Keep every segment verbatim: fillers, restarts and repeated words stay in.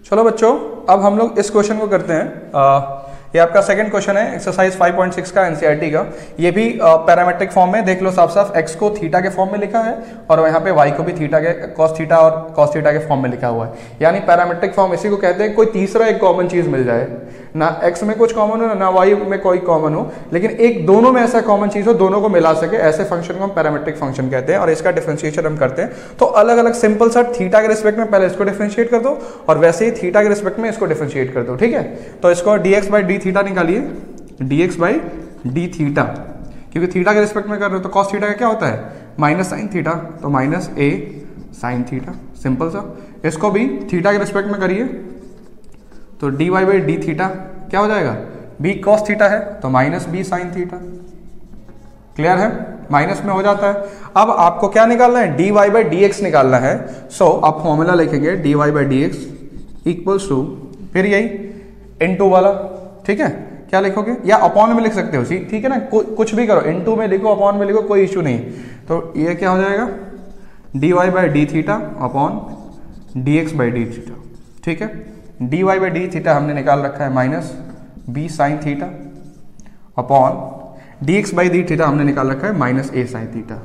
चलो बच्चों, अब हम लोग इस क्वेश्चन को करते हैं। आ, ये आपका सेकंड क्वेश्चन है एक्सरसाइज फाइव पॉइंट सिक्स का एनसीईआरटी का। ये भी पैरामेट्रिक फॉर्म में, देख लो साफ साफ, एक्स को थीटा के फॉर्म में लिखा है और यहाँ पे वाई को भी थीटा के कॉस थीटा और कॉस थीटा के फॉर्म में लिखा हुआ है। यानी पैरामेट्रिक फॉर्म इसी को कहते हैं कोई तीसरा एक कॉमन चीज मिल जाए, ना एक्स में कुछ कॉमन हो ना वाई में कोई कॉमन हो, लेकिन एक दोनों में ऐसा कॉमन चीज हो, दोनों को मिला सके, ऐसे फंक्शन को हम पैरामेट्रिक फंक्शन कहते हैं। और इसका डिफरेंशिएशन हम करते हैं तो अलग अलग सिंपल सा थीटा के रिस्पेक्ट में पहले इसको डिफरेंशिएट कर दो और वैसे ही थीटा के रिस्पेक्ट में इसको डिफरेंशिएट कर दो। ठीक है, तो इसको dx बाई डी थीटा निकालिए, dx बाई डी थीटा, क्योंकि थीटा के रिस्पेक्ट में कर रहे हो तो कॉस थीटा का क्या होता है माइनस साइन थीटा, तो minus a sine theta, simple सा। इसको भी थीटा के रिस्पेक्ट में करिए तो d y by d theta क्या हो जाएगा, बी कॉस थीटा है तो minus b sine theta. Clear है, माइनस में हो जाता है। अब आपको क्या निकालना है, d y by d x निकालना है। सो so, आप फॉर्मूला लिखेंगे d y by d x equals to, फिर यही इनटू वाला, ठीक है, क्या लिखोगे, या अपॉन में लिख सकते हो, ठीक है ना, कुछ भी करो, इनटू में लिखो, अपॉन में लिखो, कोई इशू नहीं। तो ये क्या हो जाएगा, d y by d theta upon d x by d theta. ठीक है, d y by d theta हमने निकाल रखा है minus b sine theta upon d x by d theta हमने निकाल रखा है माइनस ए साइन थीटा।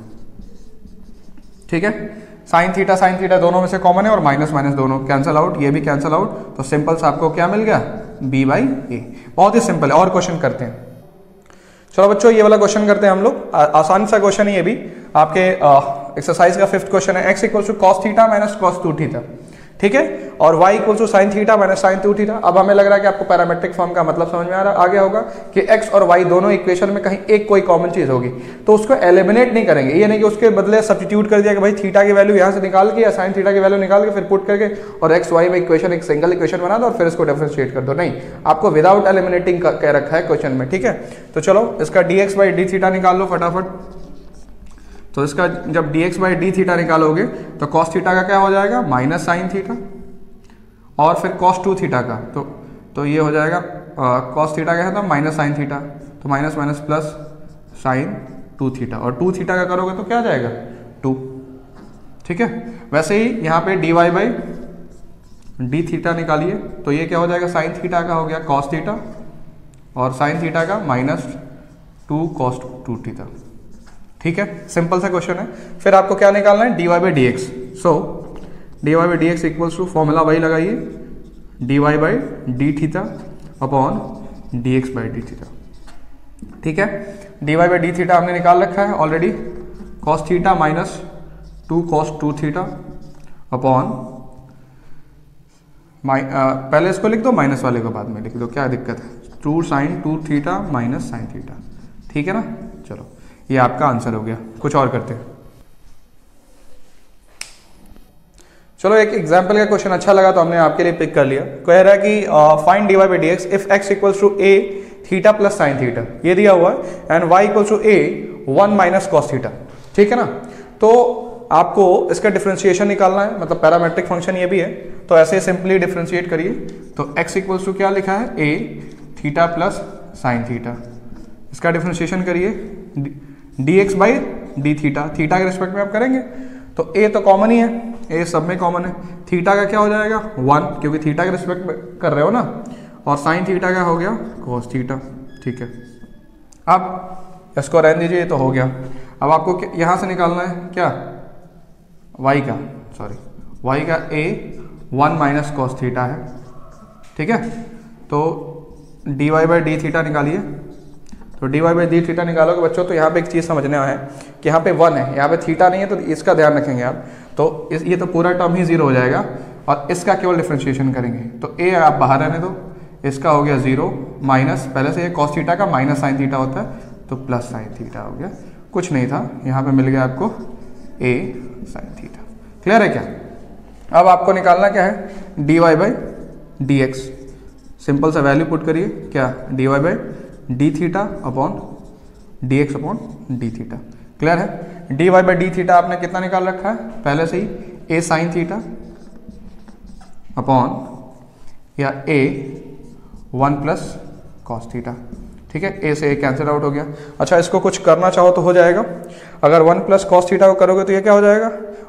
ठीक है, साइन थीटा साइन थीटा दोनों में से कॉमन है और माइनस माइनस दोनों कैंसिल आउट, ये भी कैंसिल आउट, तो सिंपल सा आपको क्या मिल गया, बी बाई ए। बहुत ही सिंपल है। और क्वेश्चन करते हैं। चलो बच्चों, ये वाला क्वेश्चन करते हैं हम लोग। आसान सा क्वेश्चन है ये भी, आपके एक्सरसाइज का फिफ्थ क्वेश्चन है। X equal to cos theta minus cos two theta, ठीक है, और y equal to sine theta minus sine two theta. अब हमें लग रहा है कि आपको पैरामेट्रिक फॉर्म का मतलब समझ में आ रहा आ गया होगा कि x और y दोनों इक्वेशन में कहीं एक कोई कॉमन चीज होगी, तो उसको एलिमिनेट नहीं करेंगे। ये नहीं कि उसके बदले सब्स्टिट्यूट कर दिया कि भाई थीटा की वैल्यू यहाँ से निकाल के या साइन थीटा की वैल्यू निकाल के फिर पुट करके और एक्स वाई में इक्वेशन एक सिंगल इक्वेशन बना दो और फिर इसको डिफरेंशिएट कर दो। नहीं, आपको विदाउट एलिमिनेटिंग कह रखा है क्वेश्चन में। ठीक है, तो चलो इसका d x by d theta निकाल लो फटाफट। तो इसका जब d x by d theta निकालोगे तो कॉस थीटा का क्या हो जाएगा, माइनस साइन थीटा, और फिर कॉस टू थीटा का तो तो ये हो जाएगा कॉस थीटा क्या था, माइनस साइन थीटा, तो minus minus plus sine two theta, और टू थीटा का करोगे तो क्या आ जाएगा, टू। ठीक है, वैसे ही यहाँ पे d y by d theta निकालिए तो ये क्या हो जाएगा, साइन थीटा का हो गया कॉस थीटा और साइन थीटा का minus two cos two theta. ठीक है, सिंपल सा क्वेश्चन है। फिर आपको क्या निकालना है, d y by d x. So d y by d x equals to, formula वही लगाइए, d y by d theta upon d x by d theta. ठीक है, d y by d theta हमने निकाल रखा है already, cos theta minus two cos two theta upon, पहले इसको लिख दो, माइनस वाले को बाद में लिख दो, क्या दिक्कत है, two sine two theta minus sine theta. ठीक है ना, चलो ये आपका आंसर हो गया। कुछ और करते हैं। चलो एक एग्जाम्पल का क्वेश्चन अच्छा लगा तो हमने आपके लिए पिक कर लिया। कह रहा है कि find d y by d x if x equals to a theta plus sine theta, ये दिया हुआ है, and y equals to a one minus cos theta. ठीक है ना, तो आपको इसका डिफरेंशिएशन निकालना है, मतलब पैरामेट्रिक फंक्शन ये भी है, तो ऐसे सिंपली डिफरेंशिएट करिए। तो एक्स इक्वल्स टू क्या लिखा है, a theta plus sine theta, इसका डिफरेंशिएशन करिए, d x by d theta, theta के रिस्पेक्ट में आप करेंगे तो ए तो कॉमन ही है, ए सब में कॉमन है, थीटा का क्या हो जाएगा, वन, क्योंकि थीटा के रिस्पेक्ट में कर रहे हो ना, और साइन थीटा का हो गया कोस थीटा। ठीक है, अब इसको रहने दीजिए, ये तो हो गया। अब आपको यहाँ से निकालना है क्या, वाई का, सॉरी वाई का a one minus cos theta है। ठीक है, तो d y by d theta निकालिए। तो d y by d theta निकालोगे बच्चों तो यहाँ पे एक चीज़ समझने है कि यहाँ पे वन है, यहाँ पे थीटा नहीं है, तो इसका ध्यान रखेंगे आप। तो इस ये तो पूरा टर्म ही जीरो हो जाएगा और इसका केवल डिफरेंशिएशन करेंगे। तो ए आप बाहर रहने दो, इसका हो गया जीरो माइनस, पहले से ये कॉस थीटा का माइनस साइन थीटा होता है तो प्लस साइन थीटा हो गया, कुछ नहीं था, यहाँ पे मिल गया आपको ए साइन थीटा। क्लियर है क्या? अब आपको निकालना क्या है, d y by d x. Simple सा वैल्यू पुट करिए, क्या, d y by d theta upon d x upon d theta. Clear है? D y by d theta आपने कितना निकाल रखा है पहले से ही, ए साइन थीटा अपॉन या a one plus cos theta. ठीक है, ए से ए कैंसिल आउट हो गया। अच्छा, इसको कुछ करना चाहो तो हो जाएगा। अगर वन प्लस कॉस थीटा को करोगे तो ये क्या हो जाएगा,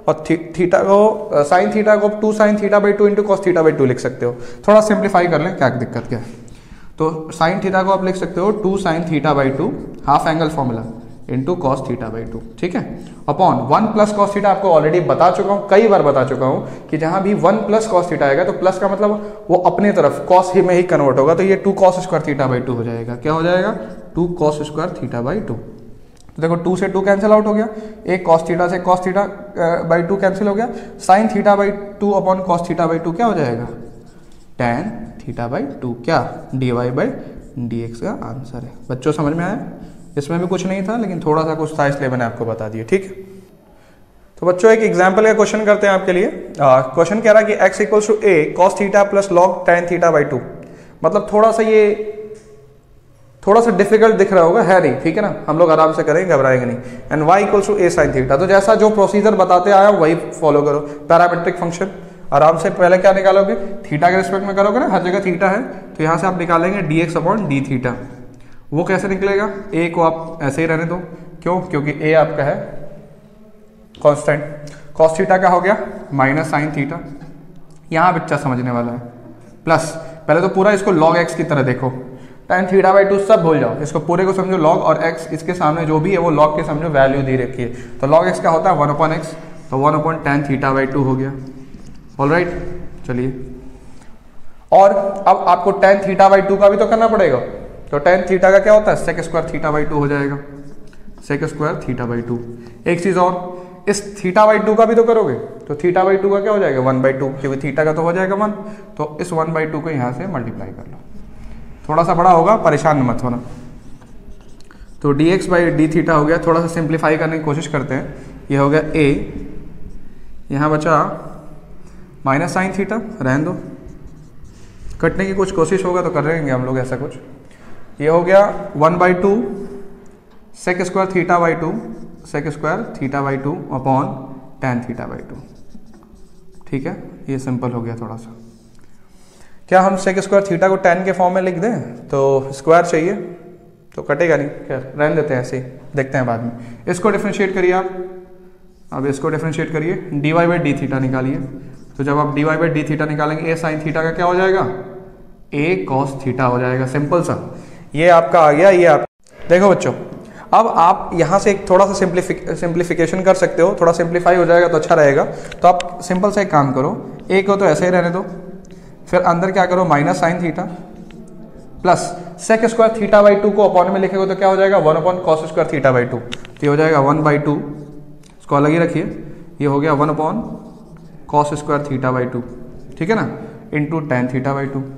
और थी, थीटा को साइन थीटा को two sine theta by two into cos theta by two लिख सकते हो। थोड़ा सिंप्लीफाई कर लें, क्या दिक्कत क्या है। तो साइन थीटा को आप लिख सकते हो two sine theta by two half angle formula into cos theta by two, ठीक है, upon one plus cos theta. आपको ऑलरेडी बता चुका हूँ, कई बार बता चुका हूँ कि जहां भी वन प्लस कॉस थीटा आएगा तो प्लस का मतलब वो अपने तरफ कॉस ही में ही कन्वर्ट होगा, तो ये two cos square theta by two हो जाएगा। क्या हो जाएगा? Two cos square theta by two. तो देखो टू से टू कैंसिल आउट हो गया, एक कॉस थीटा से cos theta by two cancel हो गया, sine theta by two upon cos theta by two क्या हो जाएगा? Tan theta by two. क्या? D y by d x का आंसर है। बच्चों समझ में आया? इसमें भी कुछ नहीं था लेकिन थोड़ा सा कुछ था इसलिए मैंने आपको बता दिया, ठीक है। तो बच्चों एक एग्जाम्पल का क्वेश्चन करते हैं आपके लिए। क्वेश्चन कह रहा है कि x equals to a cos theta plus log tan theta by two. मतलब थोड़ा सा ये थोड़ा सा डिफिकल्ट दिख रहा होगा, है नहीं, ठीक है ना, हम लोग आराम से करेंगे, घबराएंगे नहीं। And y equals to a sine theta. तो जैसा जो प्रोसीजर बताते आया वही फॉलो करो। पैरामेट्रिक फंक्शन आराम से पहले क्या निकालोगे? थीटा के रिस्पेक्ट में करोगे ना, हर जगह थीटा है, तो यहाँ से आप निकालेंगे d x upon d theta. वो कैसे निकलेगा? ए को आप ऐसे ही रहने दो, क्यों? क्योंकि ए आपका है कांस्टेंट। कॉस थीटा क्या हो गया? Minus sine theta. यहाँ बच्चा समझने वाला है, प्लस पहले तो पूरा इसको लॉग एक्स की तरह देखो, टेन थीटा बाई टू सब भूल जाओ, इसको पूरे को समझो लॉग, और एक्स इसके सामने जो भी है वो लॉग के समझो वैल्यू दी रखी है। तो लॉग एक्स क्या होता है? वन अपॉन एक्स, तो one upon tan theta by two हो गया। ऑलराइट, चलिए, और अब आपको टेन थीटा बाई टू का भी तो करना पड़ेगा। तो टेन थीटा का क्या होता है? Sec square theta by two हो जाएगा, sec square theta by two. एक चीज और, इस थीटा बाई टू का भी तो करोगे, तो थीटा बाई टू का क्या हो जाएगा? वन बाई टू, क्योंकि थीटा का तो हो जाएगा वन, तो इस वन बाई टू को यहाँ से मल्टीप्लाई कर लो। थोड़ा सा बड़ा होगा, परेशान मत होना। तो d x by d theta हो गया। थोड़ा सा सिंप्लीफाई करने की कोशिश करते हैं। ये हो गया ए, यहाँ बचा माइनस साइन थीटा, रहने दो, कटने की कुछ कोशिश होगा तो कर रहेंगे हम लोग ऐसा कुछ। ये हो गया one by two sec square theta by two, sec square theta by two upon tan theta by two, ठीक है। ये सिंपल हो गया थोड़ा सा। क्या हम सेक स्क्वायर थीटा को टेन के फॉर्म में लिख दें? तो स्क्वायर चाहिए तो कटेगा नहीं, क्या रहने देते हैं ऐसे ही, देखते हैं बाद में। इसको डिफ्रेंशिएट करिए आप, अब इसको डिफ्रेंशिएट करिए, d y by d theta निकालिए। तो जब आप d y by d theta निकालेंगे, ए साइन थीटा का क्या हो जाएगा? ए कॉस थीटा हो जाएगा, सिंपल सा। ये आपका आ गया। ये आप देखो बच्चों, अब आप यहाँ से एक थोड़ा सा सिंप्लीफिकेशन कर सकते हो, थोड़ा सिंप्लीफाई हो जाएगा तो अच्छा रहेगा। तो आप सिंपल सा एक काम करो, ए को तो ऐसे ही रहने दो, फिर अंदर क्या करो? Minus sine theta plus sec square theta by two को अपॉन में लिखेगा तो क्या हो जाएगा? One upon cos square theta by two. तो ये हो जाएगा वन बाई टू, इसको अलग ही रखिए, ये हो गया one upon cos square theta by two, ठीक है ना, into tan theta by two.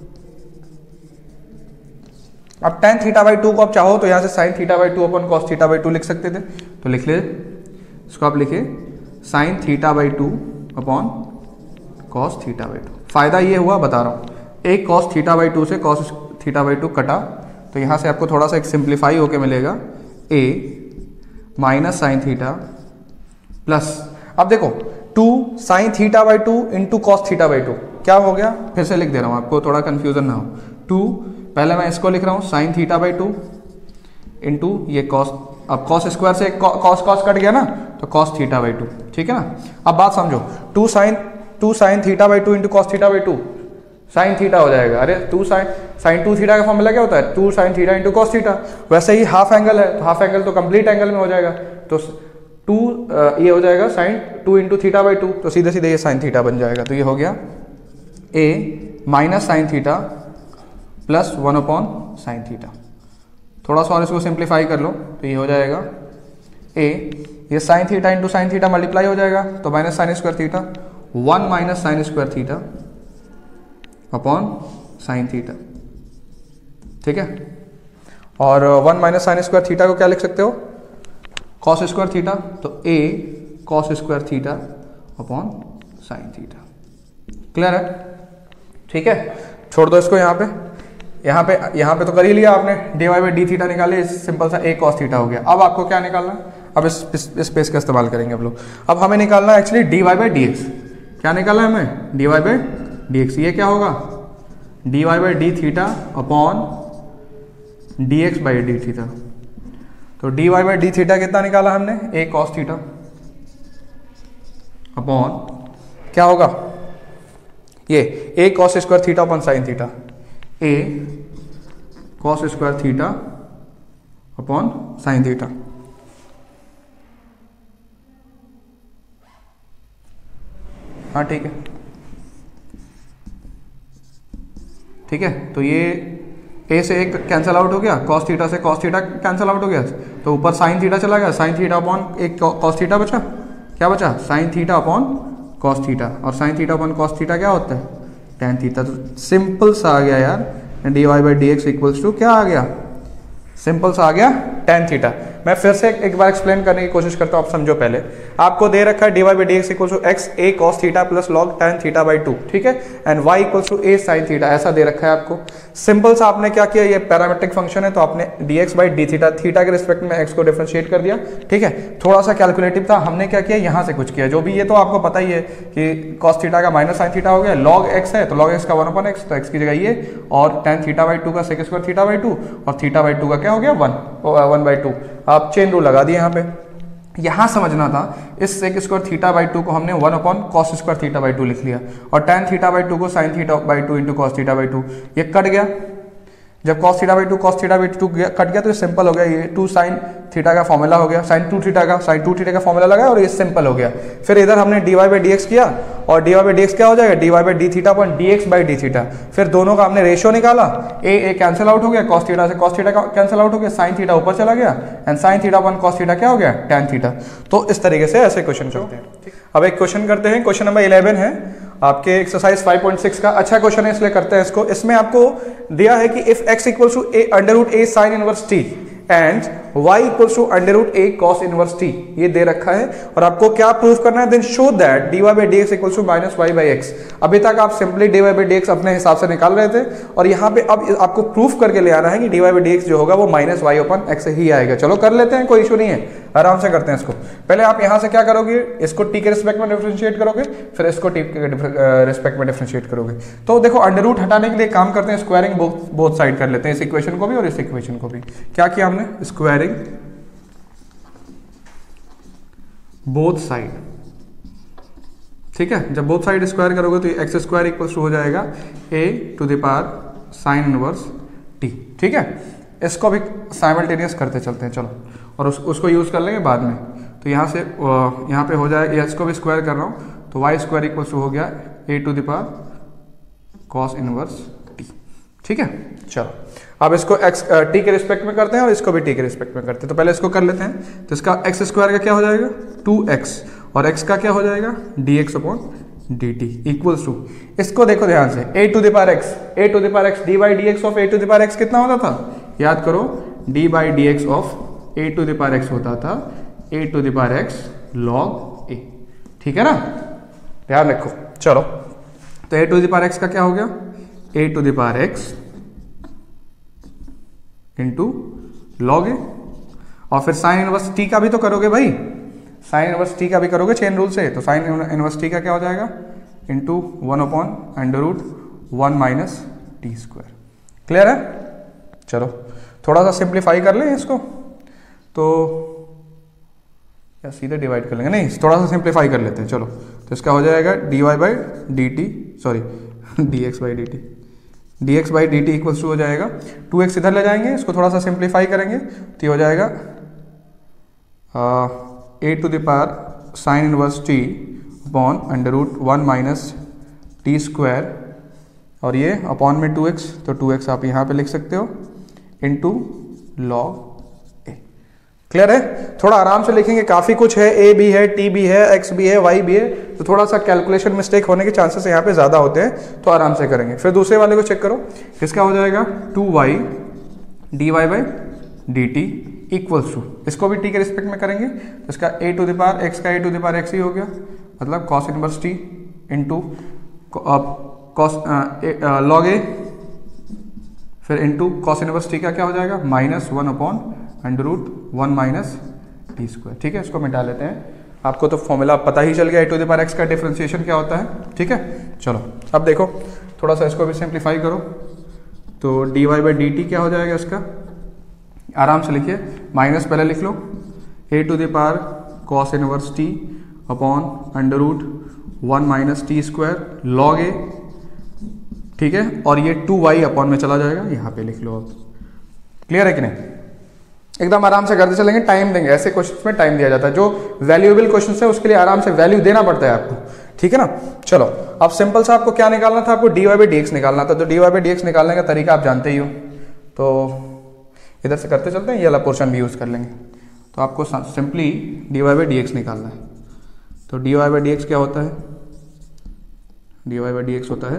अब टेन थीटा बाई टू को आप चाहो तो यहाँ से sine theta by two upon cos theta by two लिख सकते थे, तो लिख ले, इसको आप लिखिए sine theta by two upon cos theta by two. फायदा ये हुआ, बता रहा हूँ, एक कॉस थीटा बाई टू से कॉस थीटा बाई टू कटा, तो यहाँ से आपको थोड़ा सा एक सिंप्लीफाई होके मिलेगा, a minus sine theta plus, अब देखो two sine theta by two into cos theta by two क्या हो गया? फिर से लिख दे रहा हूँ आपको थोड़ा कंफ्यूजन ना हो। टू पहले मैं इसको लिख रहा हूँ sine theta by two into ये कॉस, अब कॉस स्क्वायर से कॉस कॉस कट गया ना, तो कॉस थीटा बाई टू, ठीक है ना। अब बात समझो, two sine two sine theta by two into cos theta by two, sine theta हो जाएगा। अरे two sine sine two theta का फॉर्मूला क्या होता है? Two sine theta into cos theta. वैसे ही हाफ एंगल है तो हाफ एंगल तो कंप्लीट एंगल में हो जाएगा, तो टू ये हो जाएगा sine two into theta by two, तो सीधे सीधे ये साइन थीटा बन जाएगा। तो ये हो गया a minus sine theta plus one upon sine theta. थोड़ा सा और इसको सिंप्लीफाई कर लो तो ये हो जाएगा ए, ये sine theta into sine theta multiply हो जाएगा, तो minus sine square theta, one minus sine square theta upon sine theta, ठीक है। और one minus sine square theta को क्या लिख सकते हो? कॉस स्क्वायर थीटा, तो a cos square theta upon sine theta. Clear है? ठीक है, छोड़ दो इसको यहाँ पे। यहाँ पे यहाँ पे तो कर ही लिया आपने, d y by d theta निकाले, सिंपल सा ए कॉस थीटा हो गया। अब आपको क्या निकालना? अब इस स्पेस का इस्तेमाल करेंगे हम लोग। अब हमें निकालना है actually d y by d x. क्या निकालना है हमें? D y by d x. ये क्या होगा? D y by d theta upon d x by d theta. तो d y by d theta कितना निकाला हमने? ए कॉस थीटा, अपॉन क्या होगा, ये a cos square theta upon sine theta, a cos square theta upon sine theta. हाँ ठीक है, ठीक है। तो ये ए से एक कैंसिल आउट हो गया, कॉस थीटा से कॉस थीटा कैंसिल आउट हो गया, तो ऊपर साइन थीटा चला गया, साइन थीटा अपॉन एक कॉस थीटा बचा, क्या बचा, sine theta upon cos theta, और sine theta upon cos theta क्या होता है, टेन थीटा। तो सिंपल सा आ गया यार, d y by d x equals to क्या आ गया, सिंपल सा आ गया टेन थीटा। मैं फिर से एक बार एक्सप्लेन करने की कोशिश करता हूं, आप समझो। पहले आपको दे रखा है d y by d x equal to x a cos theta plus log tan theta by two, ठीक है, and y equals to a sine theta, ऐसा दे रखा है आपको। सिंपल सा आपने क्या किया, ये पैरामेट्रिक फंक्शन है तो आपने d x by d theta, theta के रिस्पेक्ट में एक्स को डिफरेंशिएट कर दिया, ठीक है। थोड़ा सा कैलकुलेटिव था, हमने क्या किया, यहाँ से कुछ किया, जो भी ये तो आपको पता ही है कि कॉस थीटा का माइनस साइन थीटा हो गया, लॉग एक्स है तो लॉग एक्स का वन अपॉन एक्स, तो एक्स की जगह ये, और टेन थीटा बाई टू का sec square theta by two, और थीटा बाई टू का क्या हो गया, वन वन बाई टू। आप चेन रूल लगा दिए यहाँ पे। यहां समझना था, इस sec square theta by two को हमने one upon cos square theta by two लिख लिया, और टेन थीटा बाई टू को sine theta by two into cos theta by two, ये कट गया। जब cos theta by two cos theta by two cut गया तो ये सिंपल हो गया, ये टू साइन थीटा का फॉर्मूला हो गया, साइन टू थीटा का साइन टू थीटा का फॉर्मूला लगा और ये सिंपल हो गया। फिर इधर हमने d y by d x किया, और d y by d x क्या हो जाएगा, d y by d theta upon d x by d theta. फिर दोनों का हमने रेशियो निकाला, ए ए कैंसिल आउट हो गया, कॉस थीटा से कॉस थीटा कैंसिल आउट हो गया, साइन थीटा ऊपर चला गया, and sine theta upon cos theta क्या हो गया, टेन थीटा। तो इस तरीके से ऐसे क्वेश्चन करते हैं। अब एक क्वेश्चन करते हैं, क्वेश्चन नंबर इलेवन है आपके एक्सरसाइज फाइव पॉइंट सिक्स का। अच्छा क्वेश्चन है इसलिए करते हैं इसको। इसमें आपको दिया है कि if x equals to a under root a sine inverse t and y equals to under root a cos inverse t, ये दे रखा है, और आपको क्या प्रूव करना है, then show that dy by dx equals to minus y by x. अभी तक आप सिंपली dy बाई dx अपने हिसाब से निकाल रहे थे, और यहाँ पे अब आपको प्रूफ करके ले आना है कि dy बाई dx जो होगा वो माइनस वाई अपन एक्स ही आएगा। चलो कर लेते हैं, कोई इशू नहीं है, आराम से करते हैं इसको। पहले आप यहाँ से क्या करोगे, इसको t के रिस्पेक्ट में डिफरेंशिएट करोगे, फिर इसको t के रिस्पेक्ट में डिफरेंशिएट करोगे। तो देखो अंडर रूट हटाने के लिए काम करते हैं, स्क्वायरिंग बोथ साइड कर लेते हैं, इस इक्वेशन को भी और इस इक्वेशन को भी। क्या किया हमने, स्क्वायरिंग बोथ साइड, ठीक है। जब बोथ साइड स्क्वायर करोगे तो एक्स स्क्वायर इक्वल टू हो जाएगा a to the power sine inverse t, ठीक है। इसको भी साइमल्टेनियस करते चलते हैं, चलो, और उस, उसको यूज कर लेंगे बाद में। तो यहाँ से यहाँ पे हो जाएगा, इसको भी स्क्वायर कर रहा हूँ, तो वाई स्क्वायर इक्वल टू हो गया a to the power cos inverse t, ठीक है। चलो अब इसको x टी के रिस्पेक्ट में करते हैं और इसको भी t के रिस्पेक्ट में करते हैं। तो पहले इसको कर लेते हैं, तो इसका x स्क्वायर का क्या हो जाएगा, टू एक्स, और x का क्या हो जाएगा, d x upon d t equals to, इसको देखो ध्यान से, a to the power x, a to the power x, d by d x of a to the power x कितना होता था, याद करो, d by d x of a to the power x होता था a to the power x log a, ठीक है ना, ध्यान रखो। चलो तो a to the power x का क्या हो गया, a to the power x into log a, और फिर साइन इनवर्स टी का भी तो करोगे भाई, साइन इनवर्स टी का भी करोगे चेन रूल से, तो साइन इनवर्स टी का क्या हो जाएगा, into one upon under root one minus t square. Clear है। चलो थोड़ा सा सिंप्लीफाई कर लें इसको, तो या सीधे डिवाइड कर लेंगे, नहीं थोड़ा सा सिंप्लीफाई कर लेते हैं। चलो तो इसका हो जाएगा d y by d t, sorry d x by d t, d x by d t equals to हो जाएगा, टू एक्स इधर ले जाएंगे, इसको थोड़ा सा सिंप्लीफाई करेंगे तो ये हो जाएगा a to the power sine inverse t upon under root one minus t square, और ये अपॉन में टू एक्स, तो टू एक्स आप यहाँ पे लिख सकते हो इंटू लॉग ए। क्लियर है। थोड़ा आराम से लिखेंगे, काफ़ी कुछ है, ए भी है, टी भी है, एक्स भी है, वाई भी है, तो थोड़ा सा कैलकुलेशन मिस्टेक होने के चांसेस यहाँ पे ज़्यादा होते हैं, तो आराम से करेंगे। फिर दूसरे वाले को चेक करो, इसका हो जाएगा two y d y by d t equals to, इसको भी टी के रिस्पेक्ट में करेंगे, तो इसका a to the power x का a to the power x ही हो गया, मतलब cos inverse t into cos log a, फिर इंटू कॉस इनवर्स टी का क्या हो जाएगा, minus one upon under root one minus t square. ठीक है, इसको मिटा लेते हैं, आपको तो फॉर्मूला पता ही चल गया a to the power x का डिफरेंशिएशन क्या होता है। ठीक है, चलो अब देखो थोड़ा सा इसको भी सिंप्लीफाई करो, तो d y by d t क्या हो जाएगा इसका, आराम से लिखिए, माइनस पहले लिख लो, a to the power cos inverse t upon under root one minus t square log a, ठीक है, और ये टू वाई अपॉन में चला जाएगा, यहाँ पे लिख लो आप। क्लियर है कि नहीं? एकदम आराम से करते चलेंगे, टाइम देंगे, ऐसे क्वेश्चन में टाइम दिया जाता है, जो वैल्यूएबल क्वेश्चन है उसके लिए आराम से वैल्यू देना पड़ता है आपको, ठीक है ना। चलो अब सिंपल सा आपको क्या निकालना था, आपको d y by d x निकालना था। तो d y by d x निकालने का तरीका आप जानते ही हो, तो इधर से करते चलते हैं, ये वाला पोर्शन भी यूज कर लेंगे। तो आपको simply d y by d x निकालना है। तो d y by d x क्या होता है, d y by d x होता है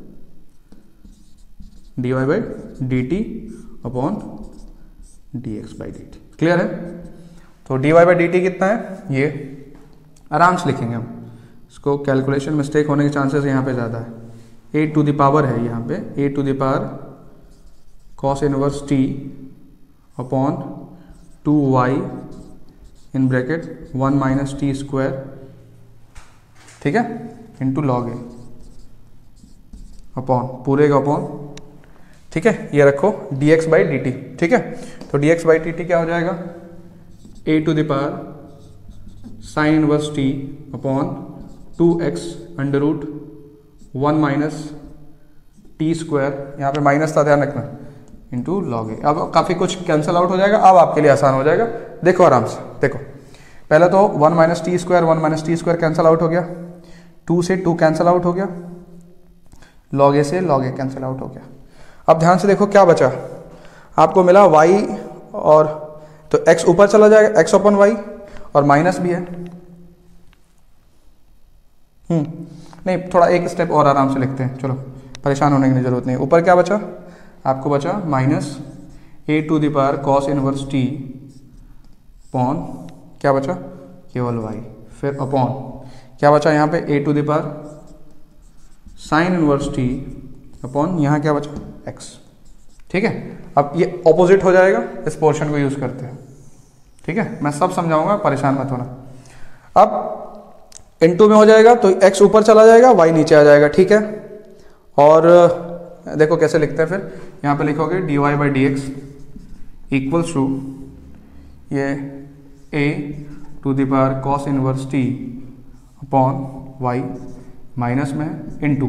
d y by d t upon d x by d t. Clear है? तो d y by d t कितना है, ये आराम से लिखेंगे हम इसको, कैलकुलेशन मिस्टेक होने के चांसेस यहाँ पे ज़्यादा है। ए टू द पावर है यहाँ पे, a to the power cos inverse t upon two y in bracket one minus t square, ठीक है, इंटू लॉग ए अपॉन पूरे का अपॉन, ठीक है, ये रखो d x by d t, ठीक है। तो d x by d t क्या हो जाएगा, a to the power sine inverse t upon two x under root one minus t square, यहाँ पे माइनस था ध्यान रखना, इंटू लॉग ए। अब काफ़ी कुछ कैंसिल आउट हो जाएगा, अब आपके लिए आसान हो जाएगा। देखो आराम से देखो, पहले तो one minus t square one minus t square cancel out हो गया, टू से टू कैंसिल आउट हो गया, लॉग ए से लॉग ए कैंसिल आउट हो गया। अब ध्यान से देखो क्या बचा, आपको मिला y और तो x ऊपर चला जाएगा, x अपन y, और माइनस भी है, हम्म नहीं थोड़ा एक स्टेप और आराम से लिखते हैं, चलो परेशान होने की जरूरत नहीं। ऊपर क्या बचा, आपको बचा minus a to the power cos inverse t upon क्या बचा, केवल y, फिर अपॉन क्या बचा यहाँ पे a to the power sine inverse t upon यहाँ क्या बचा x, ठीक है। अब ये ऑपोजिट हो जाएगा, इस पोर्शन को यूज करते हैं, ठीक है, मैं सब समझाऊंगा, परेशान मत होना। अब इनटू में हो जाएगा तो x ऊपर चला जाएगा, y नीचे आ जाएगा, ठीक है। और देखो कैसे लिखते हैं, फिर यहाँ पे लिखोगे d y by d x equals to ये a to the power cos inverse t upon y minus में into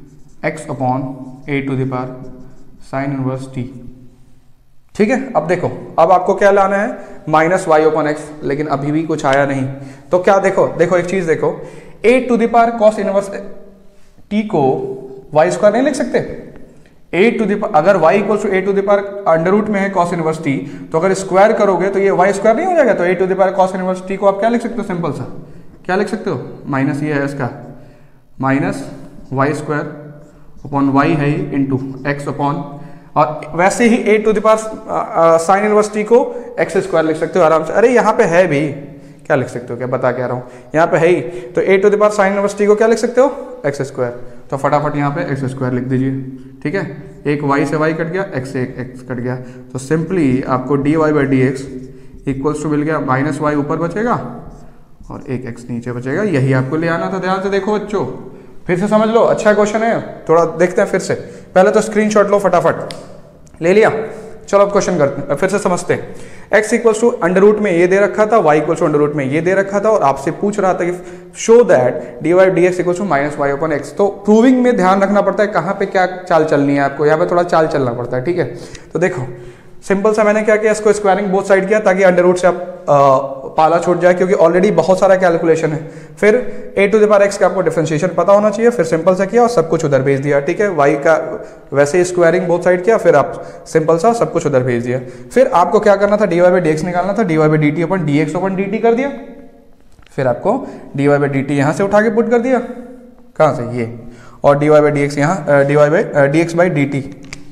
x upon a to the power sine inverse t, ठीक है। अब देखो, अब आपको क्या लाना है, माइनस वाई ओपन एक्स, लेकिन अभी भी कुछ आया नहीं, तो क्या देखो देखो एक चीज देखो, a to the power cos inverse t को y स्क्वायर नहीं लिख सकते, a टू द अगर y equal to a to the power under root में है कॉस इनवर्स t, तो अगर स्क्वायर करोगे तो ये y स्क्वायर नहीं हो जाएगा, तो a to the power cos inverse t को आप क्या लिख सकते हो, सिंपल सा क्या लिख सकते हो, माइनस ये है इसका, minus y square upon y है इंटू एक्स अपॉन, और वैसे ही a to the power sine inverse t को एक्स स्क्वायर लिख सकते हो आराम से। अरे यहाँ पे है भी, क्या लिख सकते हो, क्या बता क्या रहा हूँ, यहाँ पे है ही, तो a to the power sine inverse t को क्या लिख सकते हो, एक्स स्क्वायर, तो फटाफट यहाँ पे एक्स स्क्वायर लिख दीजिए, ठीक है। एक वाई से वाई कट गया, एक्स से एक एक्स कट गया, तो सिंपली आपको d y by d x equals to मिल गया, माइनस वाई ऊपर बचेगा और एक एक्स नीचे बचेगा, यही आपको ले आना था। ध्यान से देखो बच्चों, फिर से समझ लो, अच्छा क्वेश्चन है, थोड़ा देखते हैं फिर से, पहले तो स्क्रीनशॉट लो फटाफट, ले लिया, चलो अब क्वेश्चन करते हैं, फिर से समझते हैं। x equals to under root में ये दे रखा था, y equals to under root में ये दे रखा था, और आपसे पूछ रहा था कि show that d y d x equals to minus y upon x. तो प्रूविंग में ध्यान रखना पड़ता है कहाँ पे क्या चाल चलनी है, आपको यहाँ पे थोड़ा चाल चलना पड़ता है, ठीक है। तो देखो सिंपल सा मैंने क्या किया, इसको स्क्वायरिंग बोथ साइड किया ताकि अंडर रूट से आप आ, पाला छूट जाए, क्योंकि ऑलरेडी बहुत सारा कैलकुलेशन है। फिर a to the power x का आपको डिफरेंशिएशन पता होना चाहिए, फिर सिंपल सा किया और सब कुछ उधर भेज दिया, ठीक है। y का वैसे ही स्क्वायरिंग बोथ साइड किया, फिर आप सिंपल सा सब कुछ उधर भेज दिया। फिर आपको क्या करना था, d y by d x निकालना था, d y by d t upon d x upon d t कर दिया, फिर आपको d y by d t यहाँ से उठा के पुट कर दिया, कहाँ से, ये, और d y by d x यहाँ d y by d x by d t,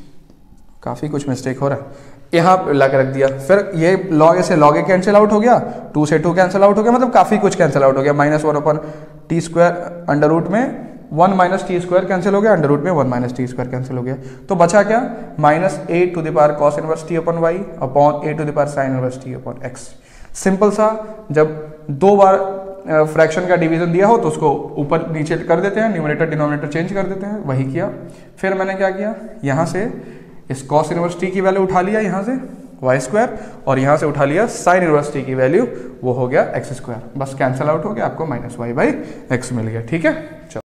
काफ़ी कुछ मिस्टेक हो रहा है, यहाँ ला के रख दिया। फिर ये लॉग से लॉग ए कैंसिल आउट हो गया, टू से टू कैंसिल आउट हो गया, मतलब काफी कुछ कैंसिल आउट हो गया, minus one upon t square under root में one minus t square cancel हो गया, अंडर रूट में one minus t square cancel हो गया, तो बचा क्या, minus a to the power cos inverse t upon y upon a to the power sine inverse t upon x. Simple सा, जब दो बार फ्रैक्शन का डिवीजन दिया हो तो उसको ऊपर नीचे कर देते हैं, न्यूमरेटर डिनोमिनेटर चेंज कर देते हैं, वही किया। फिर मैंने क्या किया, यहाँ से इस कॉस इनवर्स टी की वैल्यू उठा लिया यहाँ से, वाई स्क्वायर, और यहाँ से उठा लिया साइन इनवर्स टी की वैल्यू, वो हो गया एक्स स्क्वायर। बस कैंसिल आउट हो गया, आपको माइनस वाई बाई एक्स मिल गया। ठीक है, चलो।